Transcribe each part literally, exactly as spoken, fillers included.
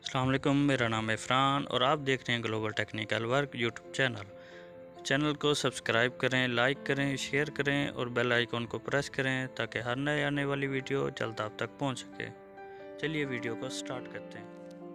अस्सलाम वालेकुम, मेरा नाम है इफ़रान और आप देख रहे हैं global technical work YouTube channel. Channel को सब्सक्राइब करें, लाइक करें, शेयर करें और बेल आइकॉन को प्रेस करें ताकि हर नए आने वाली वीडियो जल्द आप तक पहुंच सके। चलिए वीडियो को स्टार्ट करते हैं।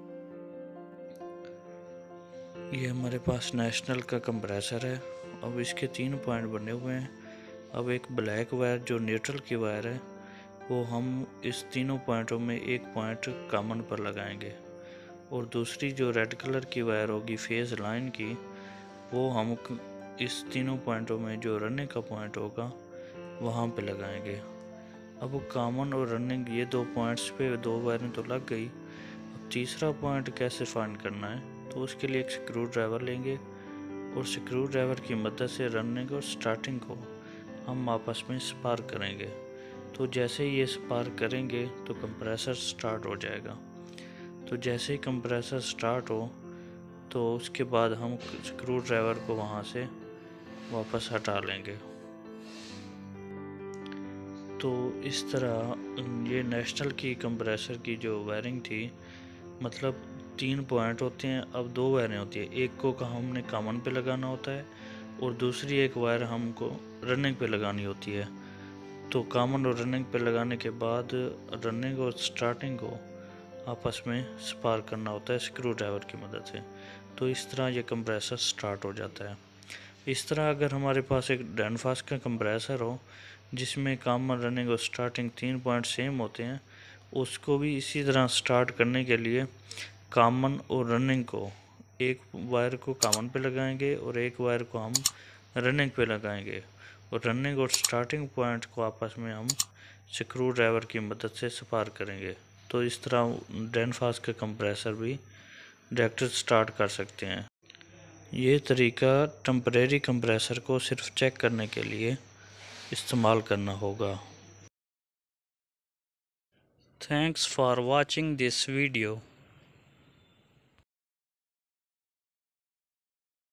ये हमारे पास नेशनल का कंप्रेसर है। अब इसके तीन पॉइंट बने हुए हैं। अब एक ब्लैक वायर जो न्यूट्रल की वायर है वो हम इस तीनों पॉइंटों में एक पॉइंट कॉमन पर लगाएंगे और दूसरी जो रेड कलर की वायर होगी फेज लाइन की वो हम इस तीनों पॉइंटों में जो रनिंग का पॉइंट होगा वहाँ पे लगाएंगे। अब कॉमन और रनिंग ये दो पॉइंट्स पे दो वायरें तो लग गई। अब तीसरा पॉइंट कैसे फाइंड करना है, तो उसके लिए एक स्क्रू ड्राइवर लेंगे और स्क्रू ड्राइवर की मदद से रनिंग और स्टार्टिंग को हम आपस में स्पार्क करेंगे। तो जैसे ही ये स्पार्क करेंगे तो कंप्रेसर स्टार्ट हो जाएगा। तो जैसे ही कंप्रेसर स्टार्ट हो तो उसके बाद हम स्क्रू ड्राइवर को वहाँ से वापस हटा लेंगे। तो इस तरह ये नेशनल की कंप्रेसर की जो वायरिंग थी, मतलब तीन पॉइंट होते हैं, अब दो वायरें होती है। एक को का हमने कॉमन पे लगाना होता है और दूसरी एक वायर हमको रनिंग पे लगानी होती है। तो कॉमन और रनिंग पे लगाने के बाद रनिंग और स्टार्टिंग को आपस में स्पार्क करना होता है स्क्रू ड्राइवर की मदद से। तो इस तरह ये कंप्रेसर स्टार्ट हो जाता है। इस तरह अगर हमारे पास एक डैनफास का कंप्रेसर हो जिसमें कॉमन, रनिंग और स्टार्टिंग तीन पॉइंट सेम होते हैं, उसको भी इसी तरह स्टार्ट करने के लिए कॉमन और रनिंग को एक वायर को कॉमन पे लगाएंगे और एक वायर को हम रनिंग पे लगाएंगे और रनिंग और स्टार्टिंग पॉइंट को आपस में हम स्क्रू ड्राइवर की मदद से स्पार्क करेंगे। तो इस तरह डैनफास का कंप्रेसर भी डायरेक्ट स्टार्ट कर सकते हैं। ये तरीका टेम्परेरी कंप्रेसर को सिर्फ चेक करने के लिए इस्तेमाल करना होगा। Thanks for watching this video.